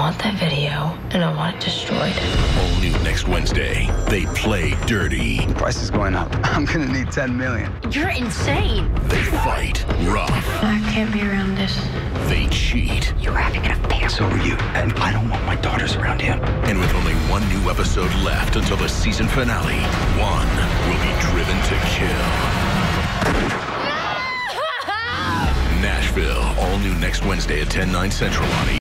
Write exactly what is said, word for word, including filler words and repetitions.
want that video, and I want it destroyed. All new next Wednesday. They play dirty. The price is going up. I'm gonna need ten million. You're insane. They fight rough. I can't be around this. They cheat. You're having an affair. So are you, and I don't want my daughters around him. And with only one new episode left until the season finale, one will be driven to kill. Nashville, all new next Wednesday at ten, nine central on